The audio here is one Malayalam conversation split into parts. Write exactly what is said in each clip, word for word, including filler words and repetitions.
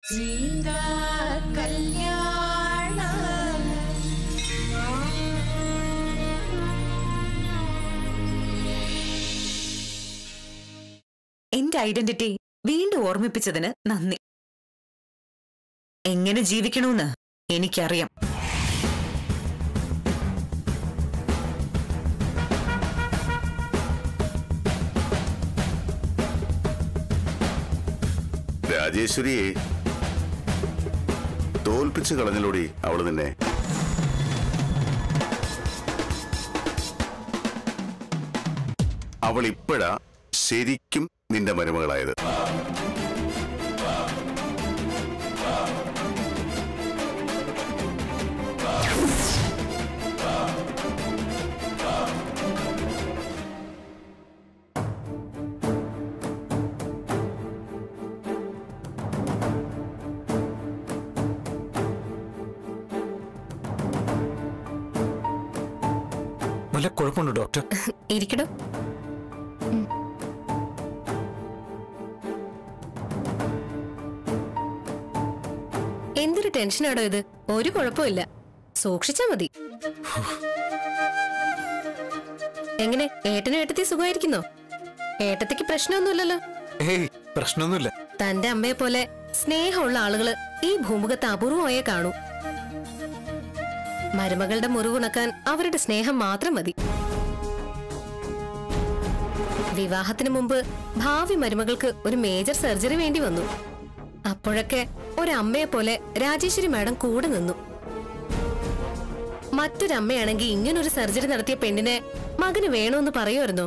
സീതാ കല്യാണം. എന്റെ ഐഡന്റിറ്റി വീണ്ടും ഓർമ്മിപ്പിച്ചതിന് നന്ദി. എങ്ങനെ ജീവിക്കണമെന്ന് എനിക്കറിയാം. രാജേശ്വരിയെ തോൽപ്പിച്ചു കളഞ്ഞലോടി അവള് നിന്നെ. അവൾ ഇപ്പോഴാ ശരിക്കും നിന്റെ മരുമകളായത്. വല്ല കുഴപ്പമുണ്ടോ ഡോക്ടർ? ഇരിക്കടോ. എന്തൊരു ടെൻഷനാടോ ഇത്? ഒരു കുഴപ്പമില്ല, സൂക്ഷിച്ചാ മതി. എങ്ങനെ ഏട്ടനും ഏട്ടത്തി സുഖമായിരിക്കുന്നോ? ഏട്ടത്തിക്ക് പ്രശ്നമൊന്നുമില്ലല്ലോ? ഏയ് പ്രശ്നമൊന്നുമില്ല. തന്റെ അമ്മയെ പോലെ സ്നേഹമുള്ള ആളുകള് ഈ ഭൂമുഖത്ത് അപൂർവമായേ കാണൂ. മരുമകളുടെ മുറിവുണക്കാൻ അവരുടെ സ്നേഹം മാത്രം മതി. വിവാഹത്തിന് മുമ്പ് ഭാവി മരുമകൾക്ക് ഒരു മേജർ സർജറി വേണ്ടി വന്നു. അപ്പോഴൊക്കെ ഒരമ്മയെ പോലെ രാജേശ്വരി മാഡം കൂടെ നിന്നു. മറ്റൊരമ്മയാണെങ്കിൽ ഇങ്ങനൊരു സർജറി നടത്തിയ പെണ്ണിനെ മകന് വേണമെന്ന് പറയുമായിരുന്നോ?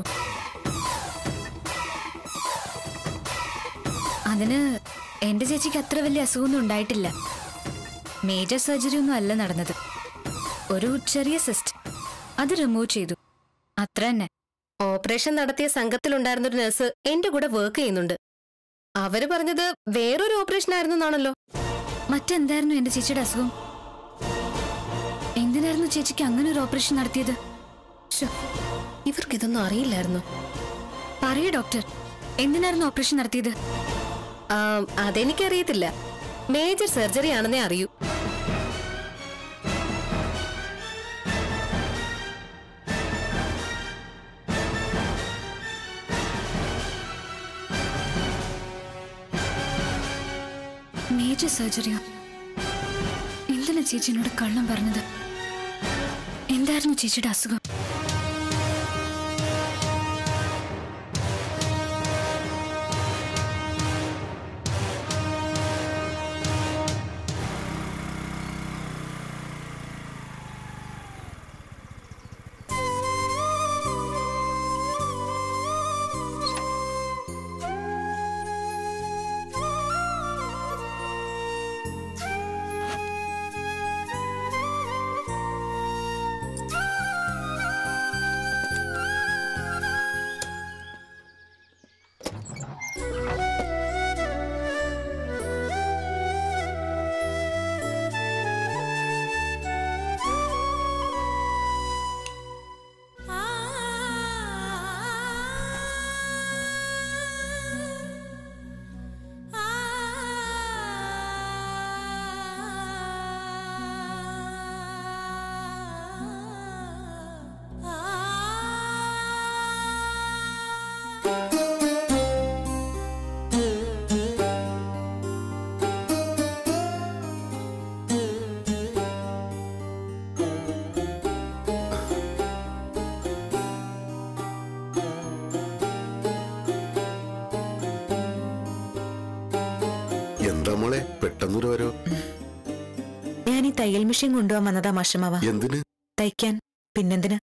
അതിന് എന്റെ ചേച്ചിക്ക് അത്ര വലിയ അസുഖമൊന്നും ഉണ്ടായിട്ടില്ല. മേജർ സർജറി ഒന്നും അല്ല നടന്നത്. ഒരു ചെറിയ സിസ്റ്റ്, അത് റിമൂവ് ചെയ്തു, അത്ര തന്നെ. ഓപ്പറേഷൻ നടത്തിയ സംഘത്തിലുണ്ടായിരുന്നൊരു നഴ്സ് എന്റെ കൂടെ വർക്ക് ചെയ്യുന്നുണ്ട്. അവര് പറഞ്ഞത് വേറൊരു ഓപ്പറേഷൻ ആയിരുന്നാണല്ലോ. മറ്റെന്തായിരുന്നു എന്റെ ചേച്ചിയുടെ അസുഖം? എന്തിനായിരുന്നു ചേച്ചിക്ക് അങ്ങനെ ഒരു ഓപ്പറേഷൻ നടത്തിയത്? ഇവർക്കിതൊന്നും അറിയില്ലായിരുന്നു. പറയൂ ഡോക്ടർ, എന്തിനായിരുന്നു ഓപ്പറേഷൻ നടത്തിയത്? അതെനിക്കറിയത്തില്ല. മേജർ സർജറി ആണെന്നേ അറിയൂ. മേജർ സർജറിയോ? എന്തിനാ ചേച്ചി എന്നോട് കള്ളം പറഞ്ഞത്? എന്തായിരുന്നു ചേച്ചിയുടെ അസുഖം? ഞാൻ ഈ തയ്യൽ മെഷീൻ കൊണ്ടുപോകാൻ വന്നതാ മാഷമാവ. എന്തിന്? തയ്ക്കാൻ. പിന്നെന്തിന്?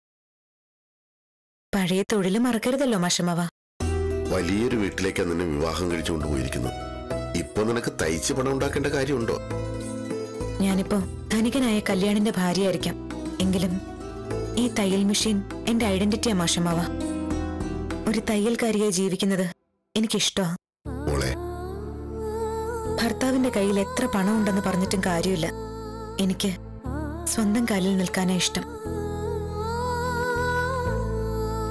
പഴയ തൊഴില് മറക്കരുതല്ലോ മാഷമാവ. വലിയൊരു വീട്ടിലേക്ക് നിന്നെ വിവാഹം കഴിച്ചു കൊണ്ടുപോയിരിക്കുന്നു. ഇപ്പൊ നിനക്ക് തയ്ച്ച് പണം ഉണ്ടാക്കേണ്ട കാര്യമുണ്ടോ? ഞാനിപ്പോ ധനികനായ കല്യാണിന്റെ ഭാര്യയായിരിക്കാം. എങ്കിലും ഈ തയ്യൽ മെഷീൻ എന്റെ ഐഡന്റിറ്റിയാ മാഷമാവ. ഒരു തയ്യൽക്കാരിയായി ജീവിക്കുന്നത് എനിക്കിഷ്ടമാ. ഭർത്താവിന്റെ കയ്യിൽ എത്ര പണം ഉണ്ടെന്ന് പറഞ്ഞിട്ടും കാര്യമില്ല. എനിക്ക് സ്വന്തം കാലിൽ നിൽക്കാനാ ഇഷ്ടം.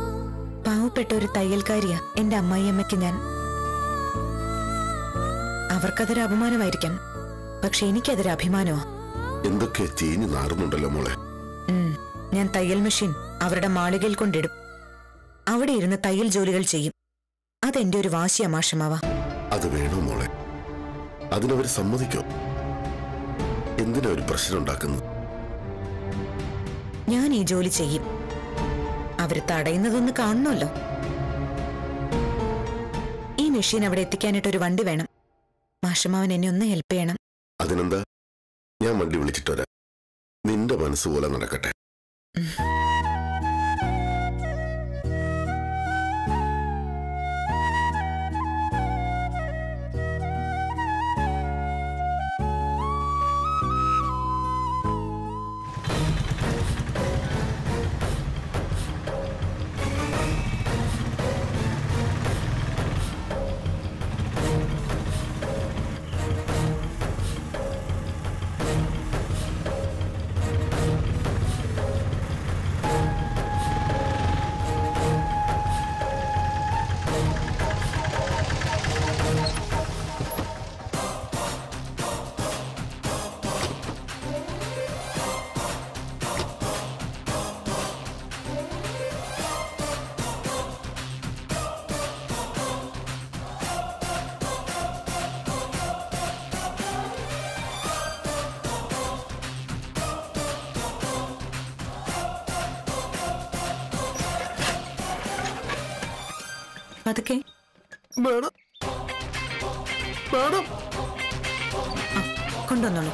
പാവപ്പെട്ട ഒരു തയ്യൽക്കാരിയാ എന്റെ അമ്മായിയമ്മയ്ക്ക് ഞാൻ. അവർക്കതൊരു അപമാനമായിരിക്കാം, പക്ഷെ എനിക്കതൊരു അഭിമാനമാ. എന്തൊക്കെ ചീഞ്ഞു നാറുന്നുണ്ടല്ലോ മോളെ. ഉം, ഞാൻ തയ്യൽ മെഷീൻ അവരുടെ മാളികയിൽ കൊണ്ടിടും. അവിടെ ഇരുന്ന് തയ്യൽ ജോലികൾ ചെയ്യും. അതെന്റെ ഒരു വാശിയാ മാഷമാവ. അത് വേണോ മോളെ? അതിനവർ സമ്മതിക്കോ? എന്തിനാ ഒരു പ്രശ്നം ഉണ്ടാക്കുന്നത്? ഞാൻ ഈ ജോലി ചെയ്യും. അവര് തടയുന്നതൊന്ന് കാണണമല്ലോ. ഈ മെഷീൻ അവിടെ എത്തിക്കാനായിട്ട് ഒരു വണ്ടി വേണം. മാഷമാവൻ എന്നെ ഒന്ന് ഹെൽപ്പ് ചെയ്യണം. അതിനെന്താ, ഞാൻ വണ്ടി വിളിച്ചിട്ട് വരാം. നിന്റെ മനസ്സുപോലെ നടക്കട്ടെ. പതുക്കെ. Madam, madam, കൊണ്ടുവന്നോളൂ.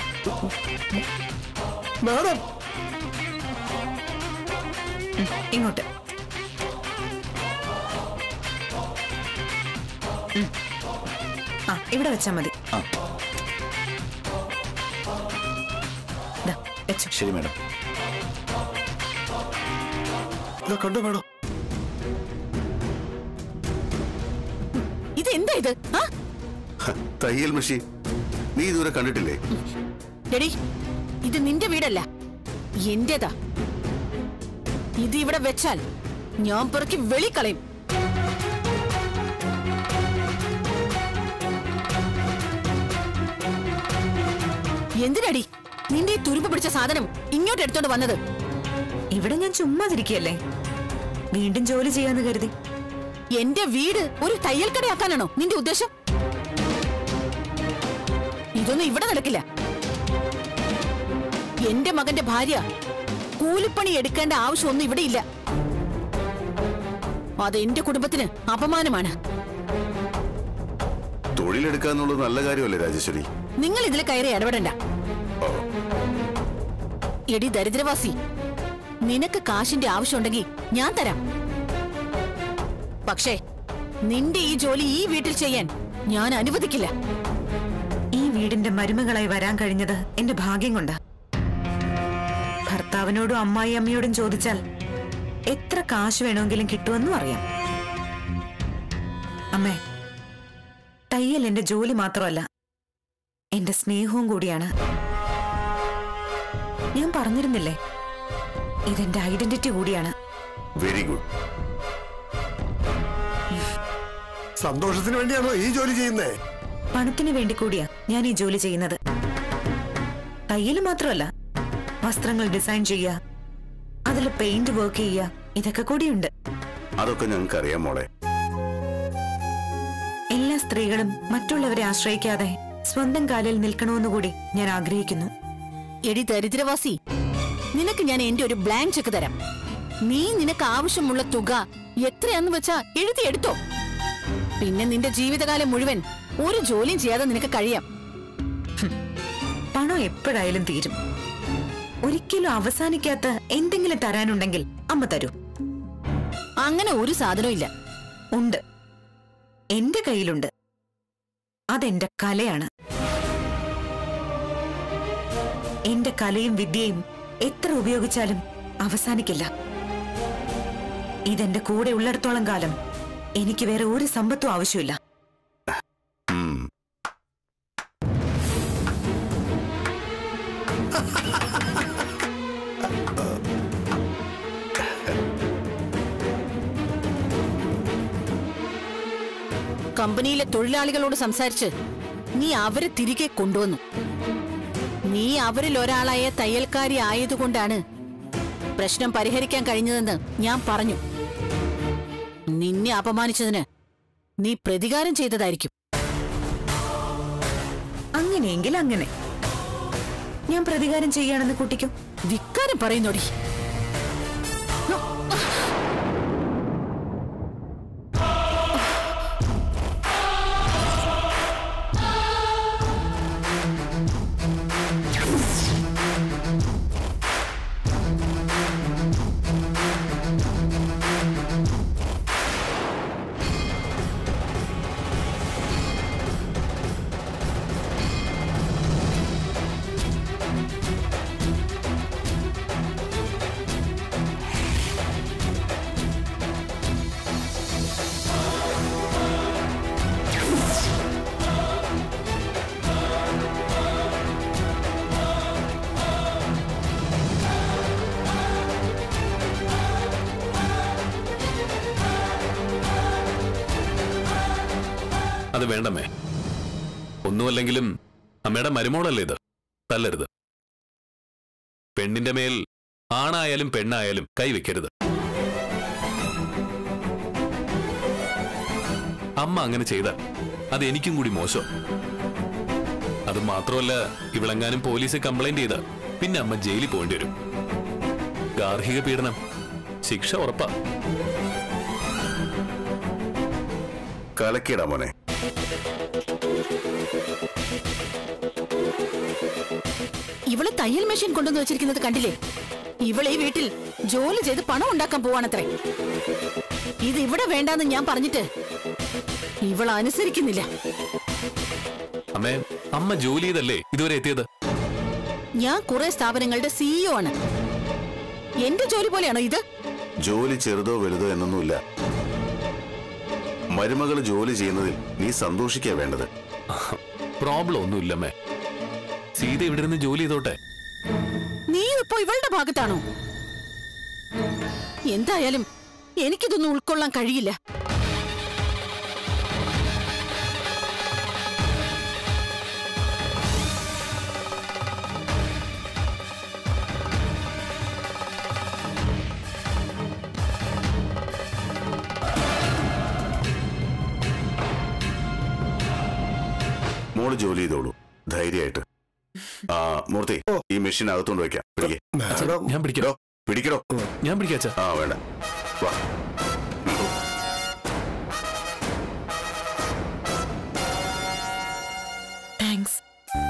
മേഡം, ഇങ്ങോട്ട്. ആ, ഇവിടെ വെച്ചാ മതി. ദാ, വെച്ചോ. ശരി മാഡം. കണ്ടോ മേഡം? ഇതെന്താ ഇത്? തയ്യൽ മെഷീൻ നീ ഇതുവരെ കണ്ടിട്ടില്ലേ? ഡെഡി, ഇത് നിന്റെ വീടല്ല, എന്റേതാ. ഇത് ഇവിടെ വെച്ചാൽ ഞാൻ പുറക്കി വെളിക്കളയും. എന്തിനടി നിന്റെ ഈ തുരുമ്പ് പിടിച്ച സാധനം ഇങ്ങോട്ട് എടുത്തോണ്ട് വന്നത്? ഇവിടെ ഞാൻ ചുമ്മാതിരിക്കല്ലേ, വീണ്ടും ജോലി ചെയ്യാന്ന് കരുതി. എന്റെ വീട് ഒരു തയ്യൽ കടയാക്കാനാണോ നിന്റെ ഉദ്ദേശം? ഇതൊന്നും ഇവിടെ നടക്കില്ല. എന്റെ മകന്റെ ഭാര്യ കൂലിപ്പണി എടുക്കേണ്ട ആവശ്യമൊന്നും ഇവിടെ ഇല്ല. അത് എന്റെ കുടുംബത്തിന് അപമാനമാണ്. തൊഴിലെടുക്കാന്നുള്ളത് നല്ല കാര്യമല്ലേ രാജേശ്വരി? നിങ്ങൾ ഇതിൽ കയറി ഇടപെടണ്ട. എടി ദരിദ്രവാസി, നിനക്ക് കാശിന്റെ ആവശ്യമുണ്ടെങ്കിൽ ഞാൻ തരാം. പക്ഷേ നിന്റെ ഈ ജോലി ഈ വീട്ടിൽ ചെയ്യാൻ ഞാൻ അനുവദിക്കില്ല. ഈ വീടിന്റെ മരുമകളായി വരാൻ കഴിഞ്ഞത് എന്റെ ഭാഗ്യം കൊണ്ടാ. ഭർത്താവിനോടും അമ്മായി അമ്മയോടും ചോദിച്ചാൽ എത്ര കാശ് വേണമെങ്കിലും കിട്ടുമെന്നും അറിയാം. അമ്മേ, തയ്യൽ എന്റെ ജോലി മാത്രമല്ല, എന്റെ സ്നേഹവും കൂടിയാണ്. ഞാൻ പറഞ്ഞിരുന്നില്ലേ, ഇതെന്റെ ഐഡന്റിറ്റി കൂടിയാണ്. Very good. സന്തോഷത്തിന് വേണ്ടിയാണോ ഈ ജോലി ചെയ്യുന്നേ? പണത്തിന് വേണ്ടി കൂടിയാ ഞാൻ ഈ ജോലി ചെയ്യുന്നത്. തയ്യൽ മാത്രമല്ല, വസ്ത്രങ്ങൾ ഡിസൈൻ ചെയ്യുക, അതിൽ പെയിന്റ് വർക്ക് ചെയ്യുക, ഇതൊക്കെ കൂടിയുണ്ട്. അതൊക്കെ ഞങ്ങൾക്ക് അറിയാം മോളെ. എല്ലാ സ്ത്രീകളും മറ്റുള്ളവരെ ആശ്രയിക്കാതെ സ്വന്തം കാലിൽ നിൽക്കണമെന്ന് കൂടി ഞാൻ ആഗ്രഹിക്കുന്നു. എടി ദരിദ്രവാസി, നിനക്ക് ഞാൻ എന്റെ ഒരു ബ്ലാങ്ക് ചെക്ക് തരാം. നീ നിനക്ക് ആവശ്യമുള്ള തുക എത്രയാന്ന് വെച്ചാ എഴുതിയെടുത്തോ. പിന്നെ നിന്റെ ജീവിതകാലം മുഴുവൻ ഒരു ജോലിയും ചെയ്യാതെ നിനക്ക് കഴിയാം. പണം എപ്പോഴായാലും തീരും. ഒരിക്കലും അവസാനിക്കാത്ത എന്തെങ്കിലും തരാനുണ്ടെങ്കിൽ അമ്മ തരൂ. അങ്ങനെ ഒരു സാധനവും ഇല്ല. ഉണ്ട്, എന്റെ കയ്യിലുണ്ട്. അതെന്റെ കലയാണ്. എന്റെ കലയും വിദ്യയും എത്ര ഉപയോഗിച്ചാലും അവസാനിക്കില്ല. ഇതെന്റെ കൂടെ ഉള്ളിടത്തോളം കാലം എനിക്ക് വേറെ ഒരു സമ്പത്തും ആവശ്യമില്ല. കമ്പനിയിലെ തൊഴിലാളികളോട് സംസാരിച്ച് നീ അവരെ തിരികെ കൊണ്ടുവന്നു. നീ അവരിൽ ഒരാളായ തയ്യൽക്കാരി ആയതുകൊണ്ടാണ് പ്രശ്നം പരിഹരിക്കാൻ കഴിഞ്ഞതെന്ന് ഞാൻ പറഞ്ഞു. നിന്നെ അപമാനിച്ചതിന് നീ പ്രതികാരം ചെയ്തതായിരിക്കും. അങ്ങനെയെങ്കിൽ അങ്ങനെ ഞാൻ പ്രതികാരം ചെയ്യാണെന്ന് കുട്ടിക്കും ധിക്കാരം പറയുന്നോടി. അത് വേണ്ടമ്മേ. ഒന്നുമല്ലെങ്കിലും അമ്മയുടെ മരുമോളല്ലേ ഇത്, തല്ലരുത്. പെണ്ണിന്റെ മേൽ ആണായാലും പെണ്ണായാലും കൈവെക്കരുത്. അമ്മ അങ്ങനെ ചെയ്താൽ അത് എനിക്കും കൂടി മോശം. അത് മാത്രമല്ല, ഇവളെങ്ങാനും പോലീസ് കംപ്ലൈന്റ് ചെയ്ത പിന്നെ അമ്മ ജയിലിൽ പോകേണ്ടി വരും. ഗാർഹിക പീഡനം ശിക്ഷ ഉറപ്പാ. കലക്കിടാ മോനെ. ഇവള് തയ്യൽ മെഷീൻ കൊണ്ടുവന്ന് വെച്ചിരിക്കുന്നത് കണ്ടില്ലേ? ഇവളെ ഈ വീട്ടിൽ ജോലി ചെയ്ത് പണം ഉണ്ടാക്കാൻ പോവാണത്രേ. ഇത് ഇവിടെ വേണ്ടാന്ന് ഞാൻ പറഞ്ഞിട്ട് ഇവൾ അനുസരിക്കുന്നില്ല. അമ്മേ, അമ്മ ജോലി ചെയ്തല്ലേ ഇതുവരെ എത്തിയത്? ഞാൻ കുറെ സ്ഥാപനങ്ങളുടെ സിഇഒ ആണ്. എന്റെ ജോലി പോലെയാണോ ഇത്? ജോലി ചെറുതോ വലുതോ എന്നൊന്നുമില്ല. മരുമകൾ ജോലി ചെയ്യുന്നതിൽ നീ സന്തോഷിക്കാ വേണ്ടത്. പ്രോബ്ലം ഒന്നുമില്ലമ്മേ. സീത ഇവിടെ നിന്ന് ജോലി ചെയ്തോട്ടെ. നീ ഇപ്പോ ഇവളുടെ ഭാഗത്താണോ? എന്തായാലും എനിക്കിതൊന്നും ഉൾക്കൊള്ളാൻ കഴിയില്ല. മോള് ജോലി ചെയ്തോളൂ ധൈര്യമായിട്ട്. ആ മൂർത്തി, ഈ മെഷീൻ അകത്തോണ്ട് വെക്കാം. പിടിക്കേ. ഞാൻ പിടിക്കടോ. പിടിക്കടോ. ഞാൻ പിടിക്കാച്ച. ആ വേണ്ട, വാ. താങ്ക്സ്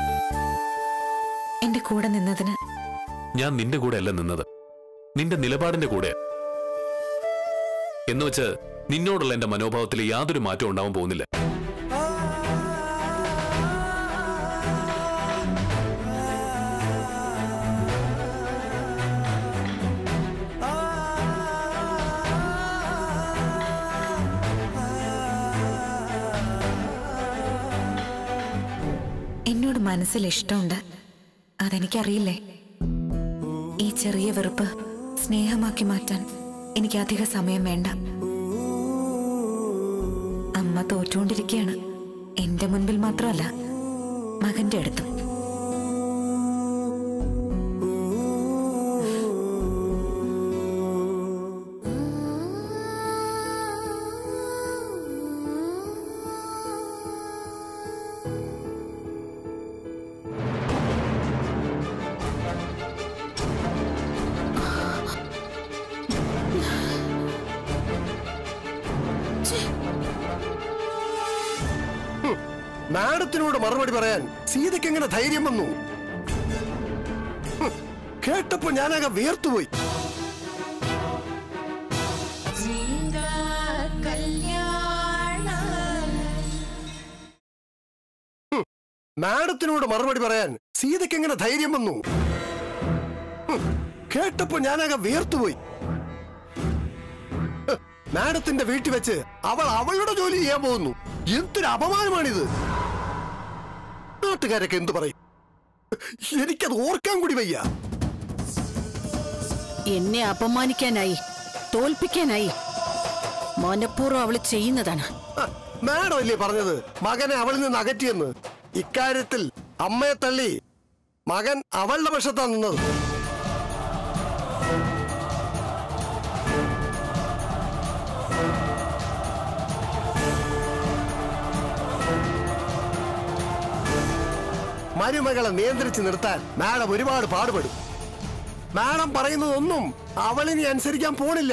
എന്റെ കൂടെ നിന്നതിന്. ഞാൻ നിന്റെ കൂടെ അല്ല നിന്നത്, നിന്റെ നിലപാടിന്റെ കൂടെ. എന്നുവെച്ച് നിന്നോടുള്ള എന്റെ മനോഭാവത്തിൽ യാതൊരു മാറ്റം ഉണ്ടാവാൻ പോകുന്നില്ല. എന്നോട് മനസ്സിൽ ഇഷ്ടമുണ്ട്, അതെനിക്കറിയില്ലേ. ഈ ചെറിയ വെറുപ്പ് സ്നേഹമാക്കി മാറ്റാൻ എനിക്ക് അധിക സമയം വേണ്ട. അമ്മ തോറ്റുകൊണ്ടിരിക്കുകയാണ്, എന്റെ മുൻപിൽ മാത്രമല്ല മകന്റെ അടുത്തും. മാഡത്തിനോട് മറുപടി പറയാൻ സീതയ്ക്ക് എങ്ങനെ ധൈര്യം വന്നു? കേട്ടപ്പോ ഞാനാകെ വീർത്തുപോയി. മാഡത്തിനോട് മറുപടി പറയാൻ സീതയ്ക്ക് എങ്ങനെ ധൈര്യം വന്നു? കേട്ടപ്പോ ഞാനാകെ വീർത്തുപോയി. മാഡത്തിന്റെ വീട്ടിൽ വെച്ച് അവൾ അവളുടെ ജോലി ചെയ്യാൻ പോകുന്നു. എന്തൊരു അപമാനമാണിത്! നാട്ടുകാരൊക്കെ എന്തു പറയും? എനിക്കത് ഓർക്കാൻ കൂടി വയ്യ. എന്നെ അപമാനിക്കാനായി, തോൽപ്പിക്കാനായി മനഃപൂർവ്വം അവള് ചെയ്യുന്നതാണ്. മാഡം അല്ലേ പറഞ്ഞത് മകനെ അവളിൽ നിന്ന് അകറ്റിയെന്ന്? ഇക്കാര്യത്തിൽ അമ്മയെ തള്ളി മകൻ അവളുടെ പക്ഷത്താണ് നിന്നത്. മരുമകളെ നിയന്ത്രിച്ച് നിർത്താൻ മാഡം ഒരുപാട് പാടുപെടും. മാഡം പറയുന്നതൊന്നും അവളിനി അനുസരിക്കാൻ പോണില്ല.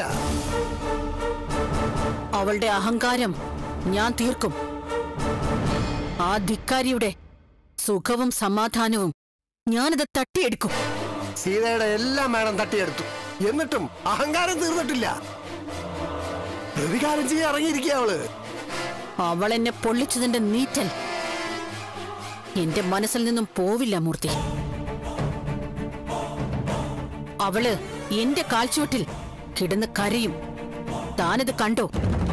അവളുടെ അഹങ്കാരം ഞാൻ തീർക്കും. ആ ധിക്കാരിയുടെ സുഖവും സമാധാനവും ഞാനിത് തട്ടിയെടുക്കും. സീതയുടെ എല്ലാം മാഡം തട്ടിയെടുത്തു, എന്നിട്ടും അഹങ്കാരം തീർന്നിട്ടില്ല. പ്രതികാരം ചെയ്യാൻ ഇറങ്ങിയിരിക്കുക അവള്. അവളെന്നെ പൊള്ളിച്ചതിന്റെ നീറ്റൽ എന്റെ മനസ്സിൽ നിന്നും പോവില്ല മൂർത്തി. അവള് എന്റെ കാൽച്ചുവട്ടിൽ കിടന്ന് കരയും. താനത് കണ്ടോ?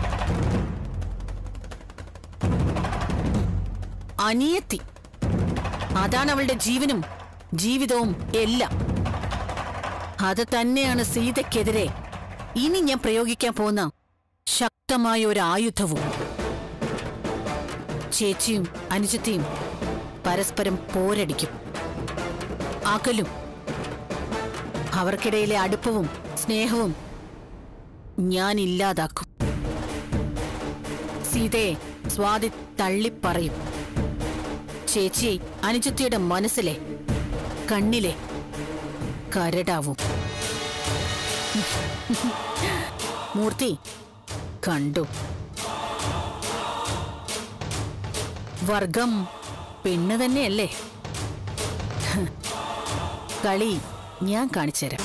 അനിയത്തി, അതാണ് അവളുടെ ജീവനും ജീവിതവും എല്ലാം. അത് തന്നെയാണ് സീതയ്ക്കെതിരെ ഇനി ഞാൻ പ്രയോഗിക്കാൻ പോകുന്ന ശക്തമായ ഒരു ആയുധവും. ചേച്ചിയും അനുജത്തിയും പരസ്പരം പോരടിക്കും, അകലും. അവർക്കിടയിലെ അടുപ്പവും സ്നേഹവും ഞാൻ ഇല്ലാതാക്കും. സീതയെ സ്വാതി തള്ളിപ്പറയും. ചേച്ചിയെ അനുജത്തിയുടെ മനസ്സിലെ കണ്ണിലെ കരടാവും. മൂർത്തി കണ്ടു. വർഗം പെണ്ണ് തന്നെയല്ലേ? കളി ഞാൻ കാണിച്ചുതരാം.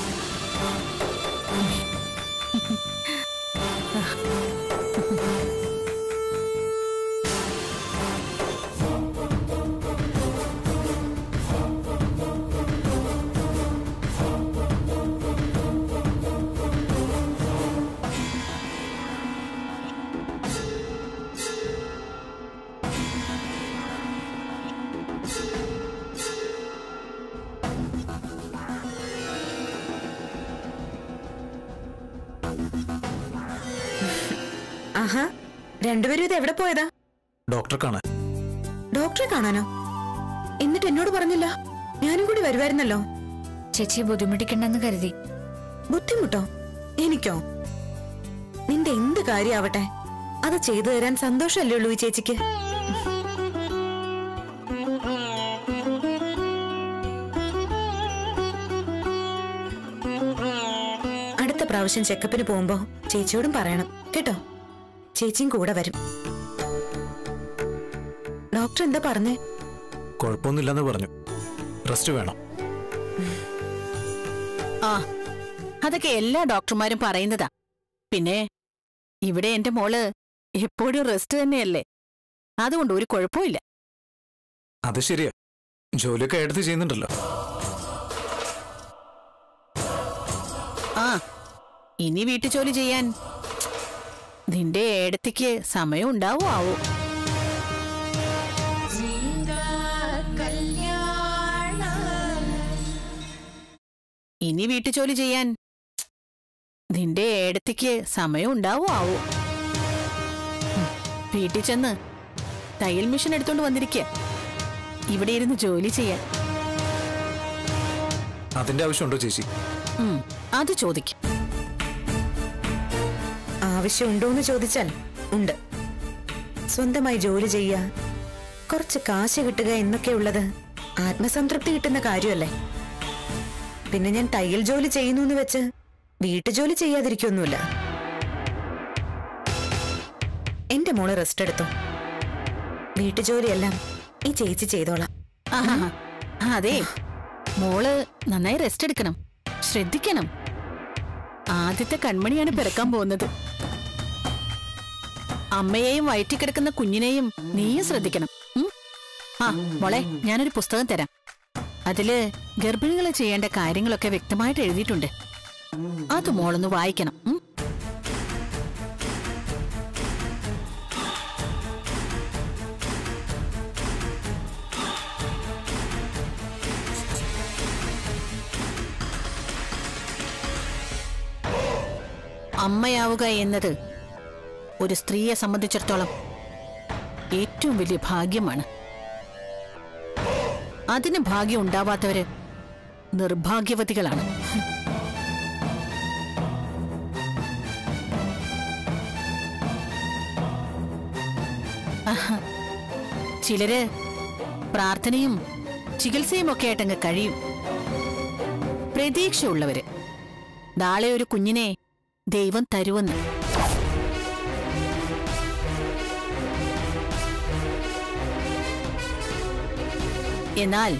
ആഹാ, രണ്ടുപേരും ഇത് എവിടെ പോയതാ? ഡോക്ടറെ കാണാൻ. ഡോക്ടറെ കാണാനോ? എന്നിട്ട് എന്നോട് പറഞ്ഞില്ല. ഞാനും കൂടി വരുമായിരുന്നല്ലോ. ചേച്ചിയെ ബുദ്ധിമുട്ടിക്കണ്ടെന്ന് കരുതി. ബുദ്ധിമുട്ടോ? എനിക്കോ? നിന്റെ എന്ത് കാര്യാവട്ടെ, അത് ചെയ്തു തരാൻ സന്തോഷമല്ലേ ഉള്ളൂ ഈ ചേച്ചിക്ക്. അടുത്ത പ്രാവശ്യം ചെക്കപ്പിന് പോകുമ്പോ ചേച്ചിയോടും പറയണം കേട്ടോ. ചേച്ചിയും കൂടെ വരും. ഡോക്ടർ എന്താ പറഞ്ഞേ? കുഴപ്പമൊന്നുമില്ലെന്ന് പറഞ്ഞു. റെസ്റ്റ് വേണം. ആ, അതൊക്കെ എല്ലാ ഡോക്ടർമാരും പറയുന്നതാ. പിന്നെ ഇവിടെ എന്റെ മോള് എപ്പോഴും റെസ്റ്റ് തന്നെയല്ലേ, അതുകൊണ്ട് ഒരു കുഴപ്പമില്ല. അത് ശരിയാ, ജോലിയൊക്കെ എടുത്ത് ചെയ്യുന്നുണ്ടല്ലോ. ആ, ഇനി വീട്ടുജോലി ചെയ്യാൻ നിന്റെ ഏടത്തിക്ക് സമയം ഉണ്ടാവോ ആവോ? ഇനി വീട്ടുജോലി ചെയ്യാൻ നിന്റെ ഏടത്തിക്ക് സമയം ഉണ്ടാവോ ആവോ? വീട്ടിൽ ചെന്ന് തയ്യൽ മെഷീൻ എടുത്തോണ്ട് വന്നിരിക്കുക, ഇവിടെ ഇരുന്ന് ജോലി ചെയ്യാൻ. അതിന്റെ ആവശ്യമുണ്ടോ ചേച്ചി? അത് ചോദിക്കും. ആവശ്യമുണ്ടോന്ന് ചോദിച്ചാൽ ഉണ്ട്. സ്വന്തമായി ജോലി ചെയ്യുക, കുറച്ച് കാശ് കിട്ടുക എന്നൊക്കെയുള്ളത് ആത്മസംതൃപ്തി കിട്ടുന്ന കാര്യമല്ലേ. പിന്നെ ഞാൻ തയ്യൽ ജോലി ചെയ്യുന്നു എന്ന് വെച്ച് വീട്ടുജോലി ചെയ്യാതിരിക്കൊന്നുമില്ല. എന്റെ മോള് റെസ്റ്റ് എടുത്തു. വീട്ടുജോലിയെല്ലാം ഈ ചേച്ചി ചെയ്തോളാം. അതെ, മോള് നന്നായി റെസ്റ്റ് എടുക്കണം, ശ്രദ്ധിക്കണം. ആദ്യത്തെ കൺമണിയാണ് പിറക്കാൻ പോകുന്നത്. അമ്മയെയും വയറ്റിക്കിടക്കുന്ന കുഞ്ഞിനെയും നീയും ശ്രദ്ധിക്കണം. ആ മോളെ, ഞാനൊരു പുസ്തകം തരാം. അതില് ഗർഭിണികളെ ചെയ്യേണ്ട കാര്യങ്ങളൊക്കെ വ്യക്തമായിട്ട് എഴുതിയിട്ടുണ്ട്. അത് മോളൊന്ന് വായിക്കണം. അമ്മയാവുക എന്നത് ഒരു സ്ത്രീയെ സംബന്ധിച്ചിടത്തോളം ഏറ്റവും വലിയ ഭാഗ്യമാണ്. അതിന് ഭാഗ്യം ഉണ്ടാവാത്തവര് നിർഭാഗ്യവതികളാണ്. ചിലര് പ്രാർത്ഥനയും ചികിത്സയും ഒക്കെ ആയിട്ടങ്ങ് കഴിയും. പ്രതീക്ഷയുള്ളവര് നാളെ ഒരു കുഞ്ഞിനെ ദൈവം തരുമെന്ന്. എന്നാൽ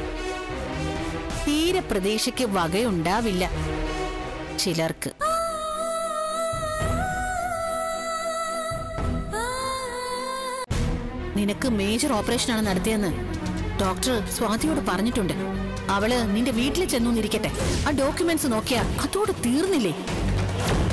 തീരെ പ്രതീക്ഷയ്ക്ക് വകയുണ്ടാവില്ല ചിലർക്ക്. നിനക്ക് മേജർ ഓപ്പറേഷനാണ് നടത്തിയെന്ന് ഡോക്ടർ സ്വാതിയോട് പറഞ്ഞിട്ടുണ്ട്. അവള് നിന്റെ വീട്ടിൽ ചെന്നൂന്നിരിക്കട്ടെ. ആ ഡോക്യുമെന്റ്സ് നോക്കിയാ അതോട് തീർന്നില്ലേ?